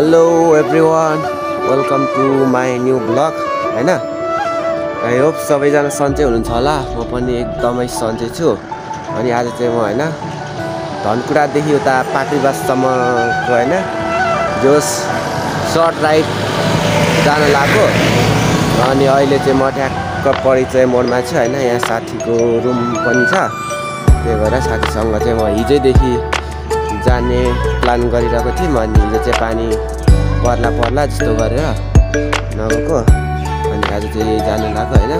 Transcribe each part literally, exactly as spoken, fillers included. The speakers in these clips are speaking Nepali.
Hello everyone, welcome to my new vlog हैन। आई होप सबैजना सन्चै हुनुहुन्छ होला। म पनि एकदमै सन्चै छु। अनि आज चाहिँ म हैन धनकुटादेखि उता पाखरीबाससम्मको हैन जोस सर्ट राइड जान लाग्यो। अनि अहिले चाहिँ म ठ्याक्क परिचय मोडमा छु हैन। यहाँ साथीको रुम पनि छ, त्यही भएर साथीसँग चाहिँ म हिजैदेखि जाने प्लान गरिरहेको थिएँ। अनि हिजो चाहिँ पानी पर्ला पर्ला जस्तो गरेर नगएको, अनि आज चाहिँ जानु लाग्यो हैन।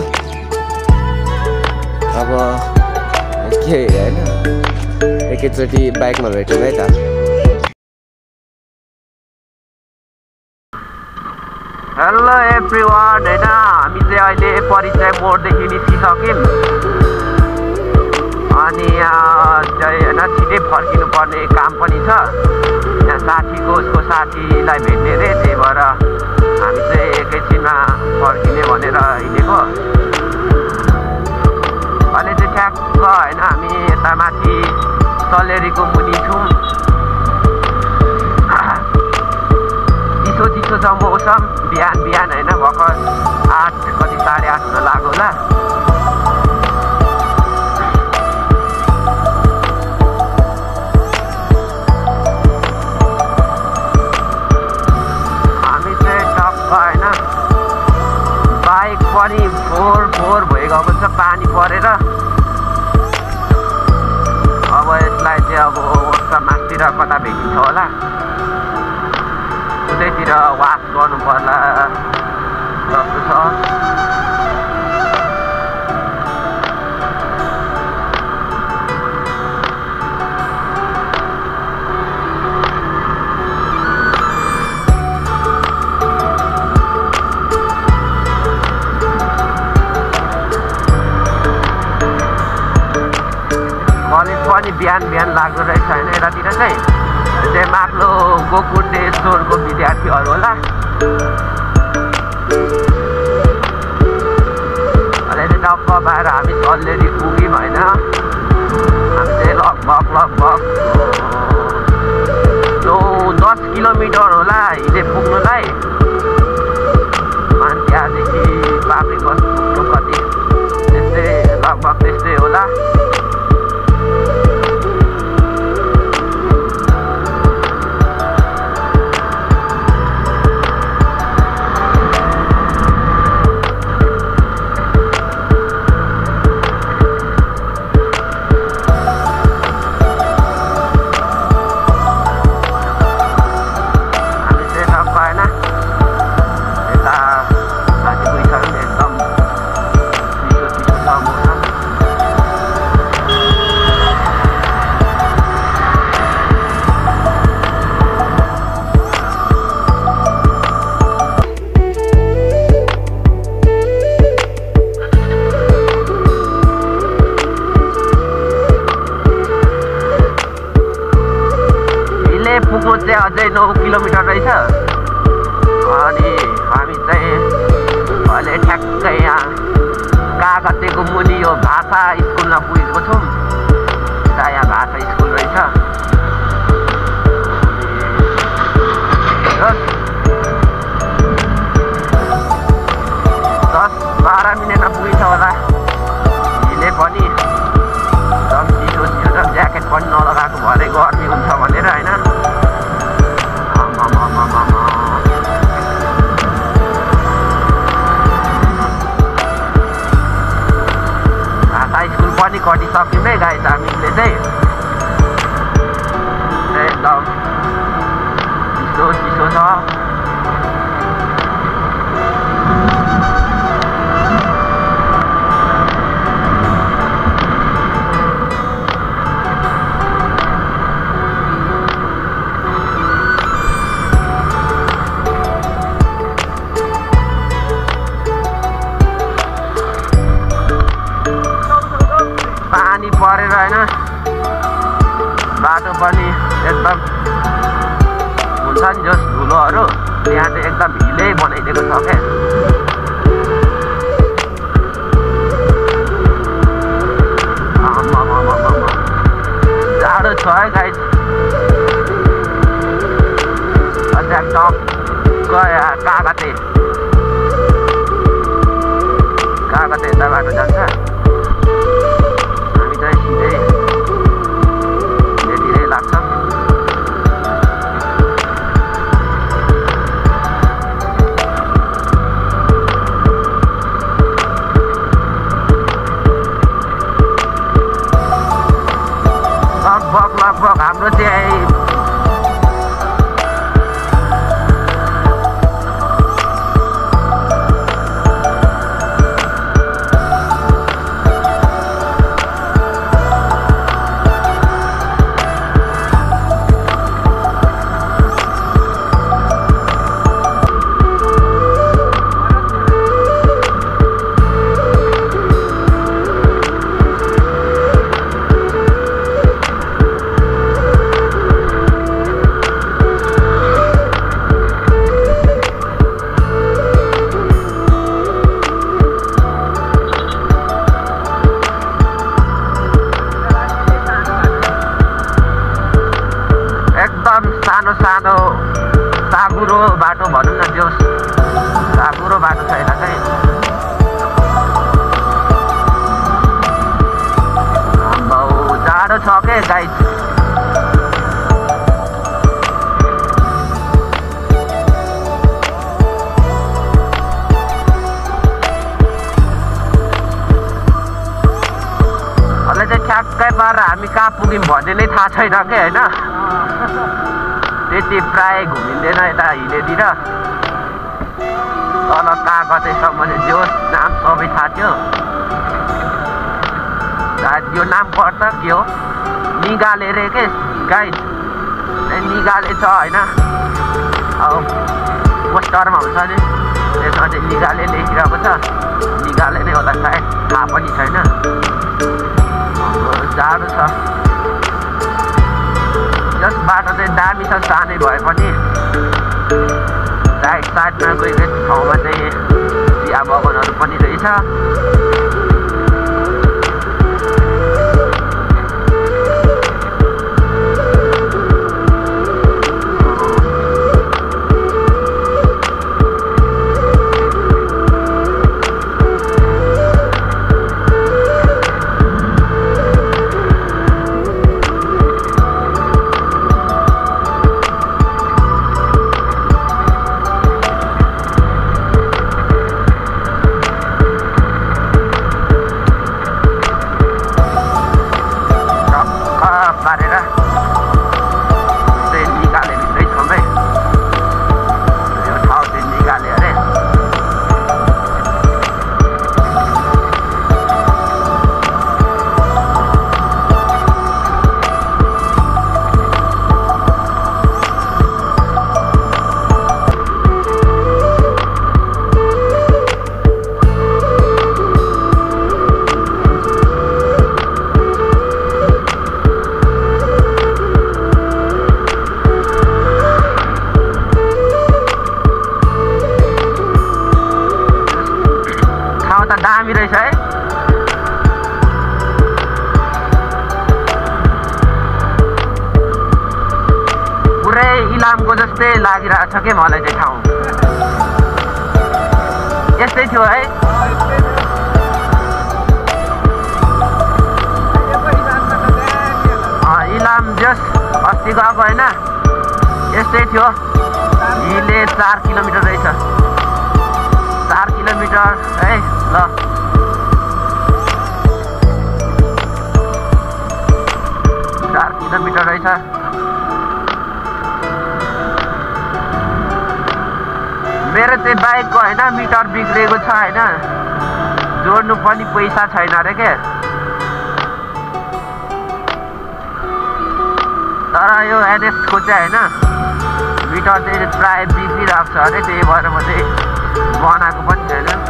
अब के हैन एकैचोटि बाइकमा भेट्यौँ है त। हेलो एभ्रिवान हैन, हामी चाहिँ अहिले परिचय मोडदेखि निस्किसक्यौँ। अनि यहाँ चाहिँ होइन छिटै फर्किनु पर्ने काम पनि छ। यहाँ साथीको उसको साथीलाई भेट्ने रे, त्यही भएर हामी चाहिँ एकैछिनमा फर्किने भनेर हिँडेको। अहिले चाहिँ ठ्याक्क होइन हामी यता माथि सलेरीको मुनि छौँ। चिसो चिसो छ मौसम, बिहान बिहान होइन भर्खर आठ कति साढे आठ हुन लाग्यो होला। पनि फोहोर फोहोर भइगएको छ पानी परेर। अब यसलाई चाहिँ अब ओर्सा मासतिर कता भेटिन्छ होला, उतैतिर वास गर्नु पर्ला जस्तो छ। पनि बिहान बिहान लाग्दो रहेछ होइन। यतातिर चाहिँ चाहिँ माथिल्लो गोकुटेश्वरको विद्यार्थीहरू होला। अहिले चाहिँ टक्क पाएर हामी सल्लेरी पुग्यौँ होइन। हामी चाहिँ लगभग लगभग नौ दस किलोमिटर होला हिँडे पुग्नुलाई। अनि त्यहाँदेखि पाखरी बस पुग्नु कति त्यस्तै लगभग त्यस्तै होला। पुग्नु चाहिँ अझै नौ किलोमिटर रहेछ। अनि हामी चाहिँ अहिले ठ्याक्कै यहाँ कागतेको मुनि यो भाषा स्कुलमा पुगेको छौँ। त्यहाँ यहाँ भाषा स्कुल रहेछ। दस बाह्र मिनटमा पुगिन्छ होला। हिँडे पनि एकदम चिसो चिसो छ, ज्याकेट पनि नलगाएको भरे गर्मी हुन्छ भनेर होइन। भाषा स्कुल पनि कटिसक्यौँ है गाइस हामीले चाहिँ। एकदम चिसो चिसो छ। पानी परेर होइन बाटो पनि एकदम हुन्छ नि जस धुलोहरू। यहाँ चाहिँ एकदम हिलै बनाइदिएको छ क्या। जाडो छ है गाइस। अझ टक्क कागज यता बाटो जान्छ हामी चाहिँ सिधै धीरे लाग्छ लगभग लगभग हाम्रो चाहिँ सानो सानो साँघुरो बाटो भनौँ न जो साँघुरो बाटो छ यता चाहिँ आम्बौ जाडो छ के गाइड अहिले चाहिँ ठ्याक्कै पारेर हामी कहाँ पुग्यौँ भन्ने नै थाहा छैन के होइन त्यति प्राय घुमिँदैन यता हिलेतिर तल कहाँ कतैसम्म चाहिँ जो नाम सबै थाहा थियो सायद यो नाम पर्छ के हो निगाले रे के गाइड निगाले छ होइन अब पोस्टरमा हुन्छ नि त्यसमा चाहिँ निगाले लेखिरहेको छ निगाले नै होला सायद थाहा पनि छैन जाडो छ जस बाटो चाहिँ दामी छ सानै भए पनि साइड साइडमा कोही कोही ठाउँमा चाहिँ चिया बगानहरू पनि रहेछ दामी रहेछ है पुरै इलामको जस्तै लागिरहेछ के मलाई चाहिँ ठाउँ यस्तै थियो है इलाम जस अस्ति गएको होइन यस्तै थियो हिले चार किलोमिटर रहेछ चार किलोमिटर है ल चार किलोमिटर रहेछ मेरो चाहिँ बाइकको होइन मिटर बिग्रेको छ होइन जोड्नु पनि पैसा छैन अरे के तर यो एनएसको चाहिँ होइन मिटर चाहिँ प्राय बिग्रिरहेको छ अरे त्यही भएर म चाहिँ बनाएको पनि छैन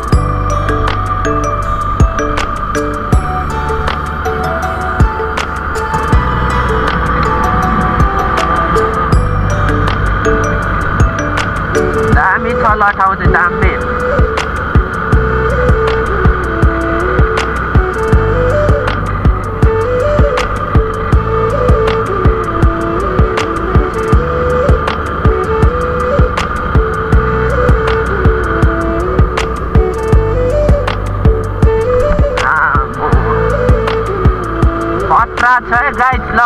दामी छ ल ठाउँ चाहिँ दामी छ है गाइस ल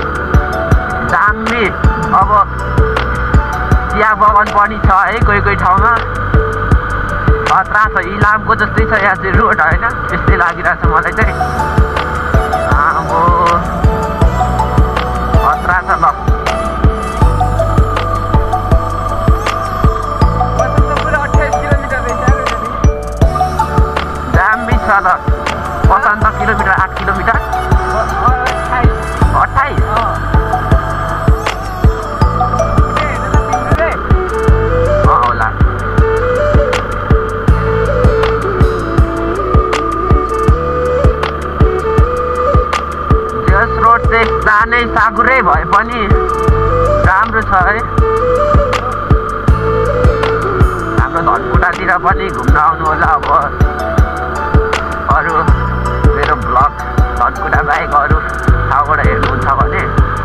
दामी अब चिया बगान पनि छ है कोही कोही ठाउँमा खतरा छ इलामको जस्तै छ यहाँ चाहिँ रोड होइन त्यस्तै लागिरहेछ मलाई चाहिँ अब खतरा छ ल दामी छ ल पचहत्तर किलोमिटर आठ किलोमिटर अट्ठाइस होला जस रोड चाहिँ सानै सागुरै भए पनि राम्रो छ है हाम्रो धनकुटातिर पनि घुम्न आउनु होला अब अरू मेरो ब्लग धनकुटा बाहेक अरू ठाउँबाट हेर्नुहुन्छ भने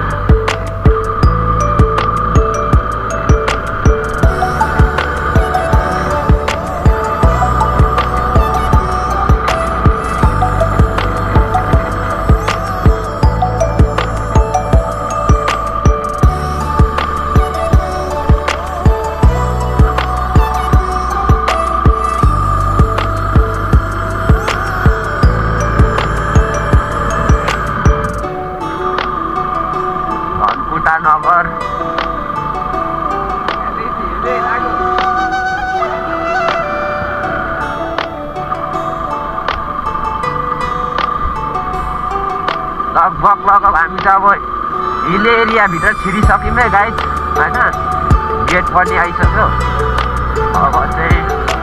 नगर लगभग लगभग हामी त अब हिल एरियाभित्र छिरिसक्यौँ है गाइस होइन गेट पनि आइसक्यो अब चाहिँ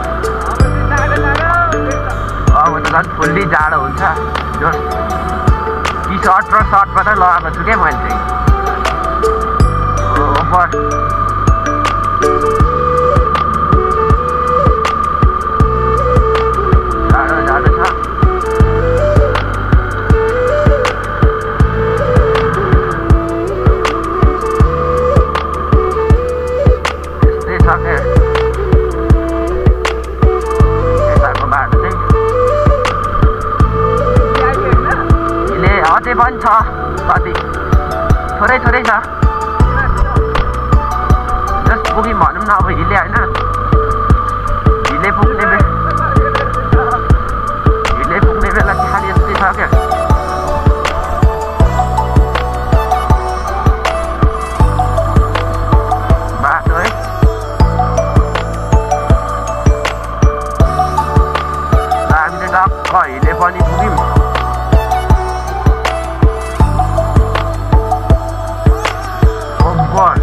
अब त झन् फुल्ली जाडो हुन्छ जो टी सर्ट र सर्ट मात्रै लगाएको छु क्या मैले चाहिँ ओभर जाडो जाडो छ त्यस्तै छ क्या यताको बाटो चाहिँ अहिले अझै पनि छ कति थोरै थोरै छ पुग्यौँ भनौँ न अब हिले होइन हिले पुग्ने बेला हिले पुग्ने बेला चाहिँ खालि यस्तै छ क्या बाटो है हामीले टक्क हिले पनि पुग्यौँ ओभर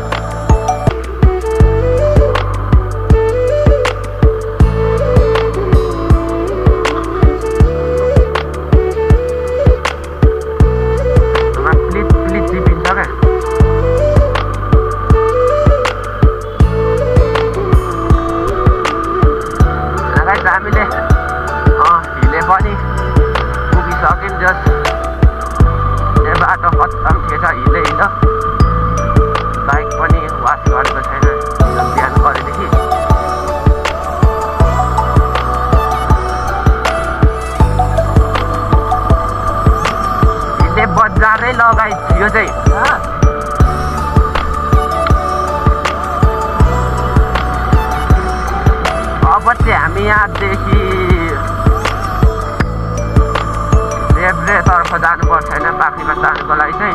हामीले हिले पनि पुगिसक्यौँ जस यो बाटो खत्तम थिएछ हिले हिँड बाइक पनि वास गरेको छैन बिहान गरेदेखि हिले बजारै लगाइ यो चाहिँ अब चाहिँ हामी यहाँदेखि देब्रेतर्फ जानुपर्छ होइन पाखरीमा जानुको लागि चाहिँ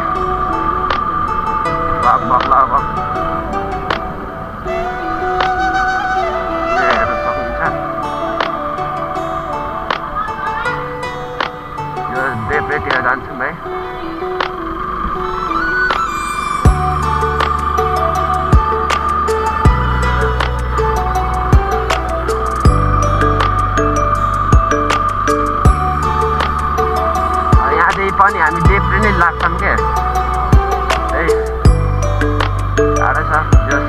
लगभग लगभग हेर्न सक्नुहुन्छ यो देब्रेतिर जान्छौँ है पनि हामी देब्रे नै लाग्छौँ क्या है टाढो छ जस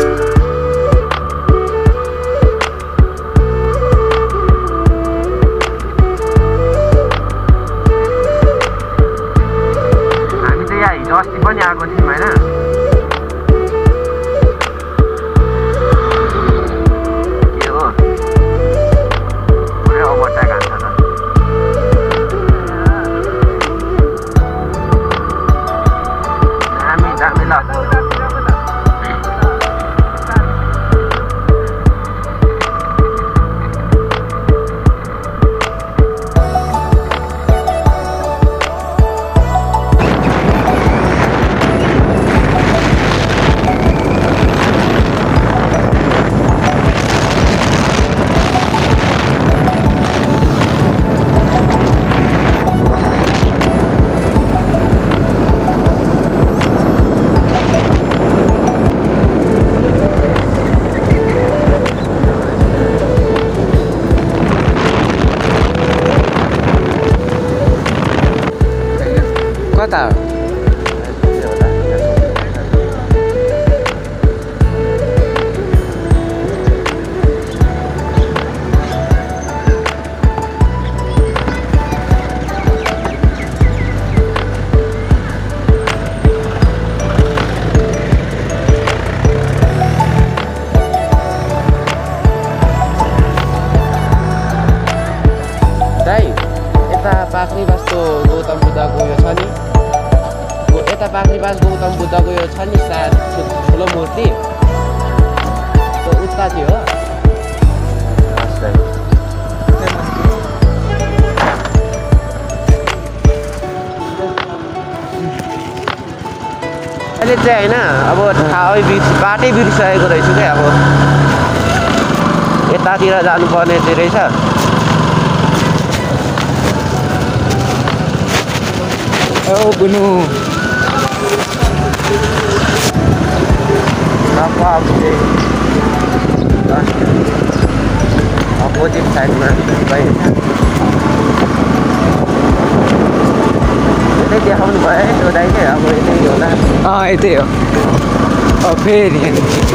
हामी चाहिँ यहाँ हिजो अस्ति पनि आएको थियौँ होइन के हो पुरै ओभरटेक हान्छ त कता हो पाख्रीबासको गौतम बुद्धको यो छ नि यता पाख्रीबास गौतम बुद्धको यो छ नि सायद ठुलो मूर्ति त्यो उता थियो हो अहिले चाहिँ होइन अब थाहै बिर्स बाटै बिर्सिसकेको रहेछु क्या अब यतातिर जानुपर्ने चाहिँ रहेछ Oh, bunuh. Apa update? Opposite side में बाइक ये क्या हम बाय तो दाई के अब ये नहीं होला हाँ ये हो और फिर ये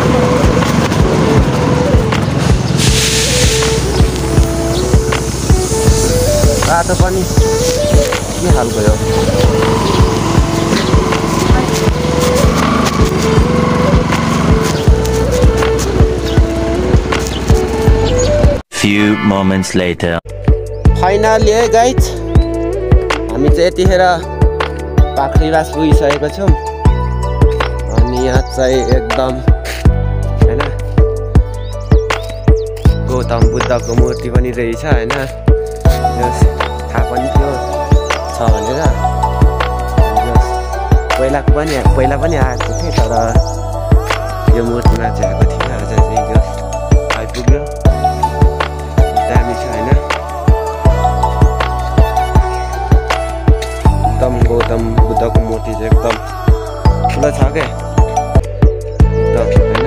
बाटो पनि के हाल भयो Few moments later. फाइनली है गाइज हामी चाहिँ यतिखेर पाख्रीबास पुगिसकेको छौँ अनि यहाँ चाहिँ एकदम हैन गौतम बुद्धको मूर्ति पनि रहेछ हैन थाहा पनि थियो छ भनेर पहिला पनि पहिला पनि आएको थिएँ तर यो मूर्तिमा चाहिँ आएको थिएन आज चाहिँ जस आइपुग्यो दामी छ होइन एकदम गौतम बुद्धको मूर्ति चाहिँ एकदम ठुलो छ क्या एकदम होइन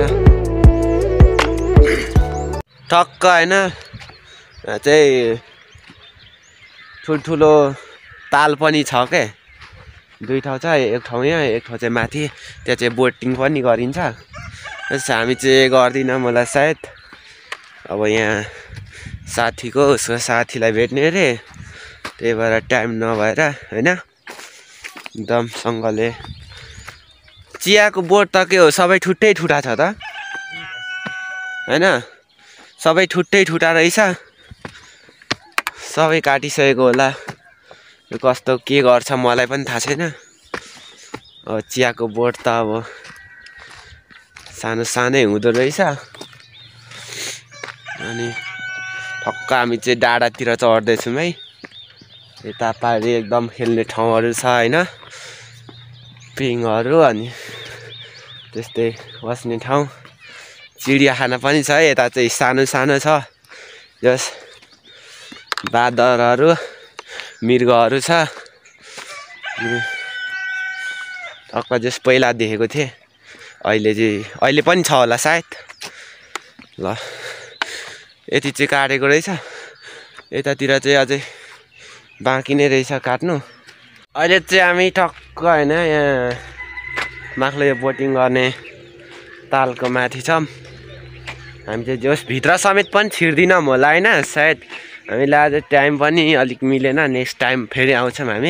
टक्क होइन चाहिँ ठुल्ठुलो ताल पनि छ क्या दुई ठाउँ छ एक ठाउँ यहाँ एक ठाउँ चाहिँ माथि त्यहाँ चाहिँ बोटिङ पनि गरिन्छ जस्तो हामी चाहिँ गर्दिनँ मलाई सायद अब यहाँ साथीको उसको साथीलाई भेट्ने अरे त्यही भएर टाइम नभएर होइन एकदमसँगले चियाको बोट त के हो सबै ठुट्टै ठुटा छ त होइन सबै ठुट्टै ठुटा रहेछ सबै काटिसकेको होला कस्तो के गर्छ मलाई पनि थाहा छैन अब चियाको बोट त अब सानो सानै हुँदो रहेछ अनि ठक्क हामी चाहिँ डाँडातिर चढ्दैछौँ है यता पारि एकदम खेल्ने ठाउँहरू छ होइन पिङहरू अनि त्यस्तै बस्ने ठाउँ चिडियाखाना पनि छ यता चाहिँ सानो सानो छ जस बाँदरहरू मृगहरू छ टक्क जस पहिला देखेको थिएँ अहिले चाहिँ अहिले पनि छ होला सायद ल यति चाहिँ काटेको रहेछ यतातिर चाहिँ अझै बाँकी नै रहेछ काट्नु अहिले चाहिँ हामी टक्क होइन यहाँ माथिल्लो यो बोटिङ गर्ने तालको माथि छौँ हामी चाहिँ जोस भित्र समेत पनि छिर्दिनौँ होला होइन सायद हामीलाई आज टाइम पनि अलिक मिलेन नेक्स्ट टाइम फेरि आउँछौँ हामी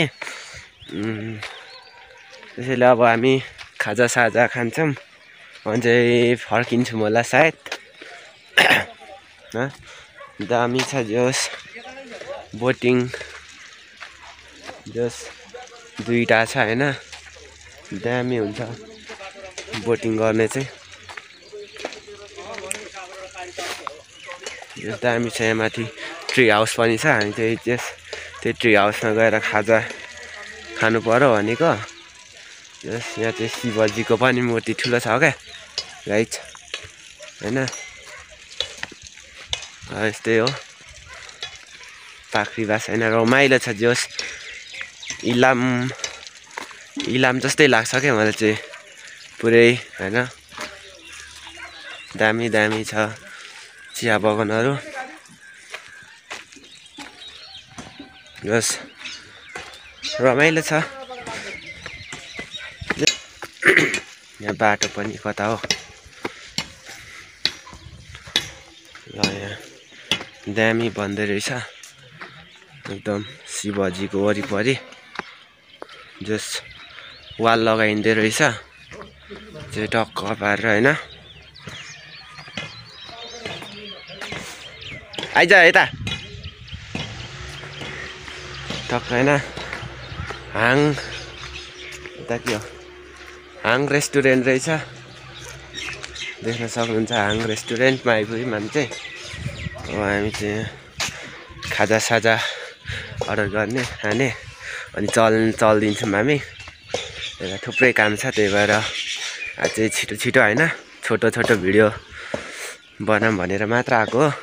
त्यसैले अब हामी खाजा साजा खान्छौँ अझै फर्किन्छौँ होला सायद दामी छ जोस बोटिङ जोस दुईवटा छ होइन दामी हुन्छ बोटिङ गर्ने चाहिँ जोस दामी छ यहाँ माथि ट्री हाउस पनि छ हामी चाहिँ त्यस त्यो ट्री हाउसमा गएर खाजा खानु पर्यो भनेको जस यहाँ चाहिँ शिवजीको पनि मूर्ति ठुलो छ क्या गाइज होइन यस्तै हो पाख्रीबास होइन रमाइलो छ जोस इलाम इलाम जस्तै लाग्छ क्या मलाई चाहिँ पुरै होइन दामी दामी छ चिया बगानहरू जस रमाइलो छ यहाँ बाटो पनि कता हो ल यहाँ दामी बन्दै रहेछ एकदम शिवजीको वरिपरि जस वाल लगाइँदै रहेछ चाहिँ टक्क पारेर होइन आइज यता टक्क होइन हाङ यता के हो हाङ रेस्टुरेन्ट रहेछ देख्न सक्नुहुन्छ हाङ रेस्टुरेन्टमा आइपुग्यौँ हामी चाहिँ अब हामी चाहिँ खाजा साजा अर्डर गर्ने खाने अनि चल चलिदिन्छौँ हामी एउटा थुप्रै काम छ त्यही भएर आज चाहिँ छिटो छिटो होइन छोटो छोटो भिडियो बनाऊँ भनेर मात्र आएको हो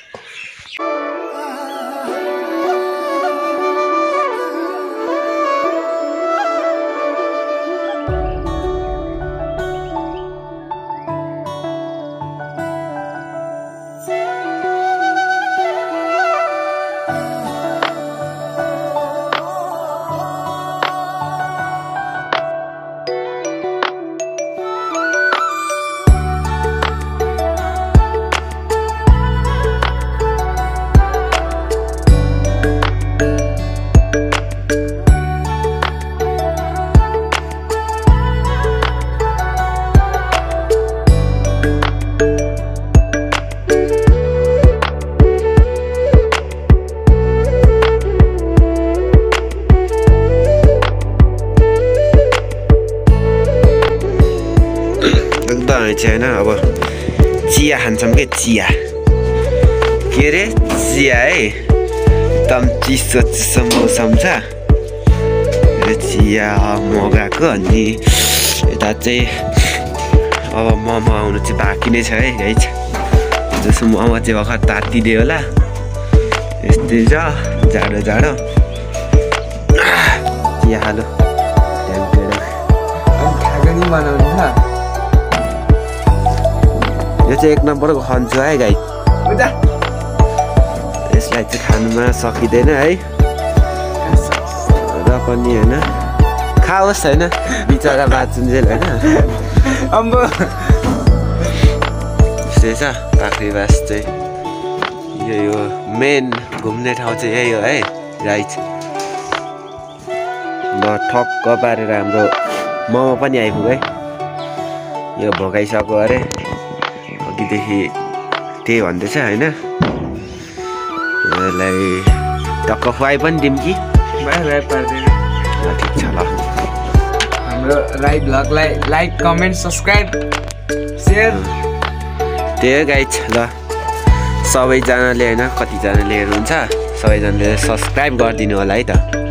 होइन अब चिया खान्छौँ के चिया के अरे चिया है एकदम चिसो चिसो मौसम छ चिया मगाएको अनि यता चाहिँ अब मोमो आउनु चाहिँ बाँकी नै छ है गाइज जसो मोमो चाहिँ भर्खर तातिदियो होला यस्तै छ जाडो जाडो चिया खानु बनाउनु छ यो चाहिँ एक नम्बरको खन्छु है गाई यसलाई चाहिँ खानुमा सकिँदैन है र पनि होइन खाओस् होइन बिचरा बाँचुन्जेल होइन अम्बो यस्तै छ पाखरीबास चाहिँ यही हो मेन घुम्ने ठाउँ चाहिँ यही हो है गाइज ल ठक्क पारेर हाम्रो मोमो पनि आइपुग्यो है यो भोगाइसक्यो अरे अघिदेखि त्यही भन्दैछ होइन यसलाई टक्क खुवाइ पनि दिउँ कि ठिक छ ल हाम्रो राई भ्लगलाई लाइक कमेन्ट सब्सक्राइब सेयर त्यही गाइज ल सबैजनाले होइन कतिजनाले हेर्नुहुन्छ सबैजनाले सब्सक्राइब गरिदिनु होला है त